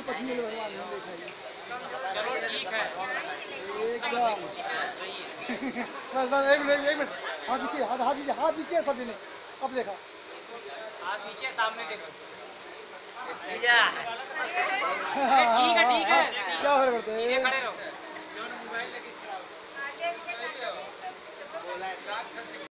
पत्नी भगवान ने देखा है। चलो ठीक है एकदम सही है। बस बस एक मिनट हाथ पीछे हाथ पीछे सब ने अब देखा हाथ पीछे सामने देखो। ठीक है क्या फर्क पड़ता है सीधे खड़े रहो।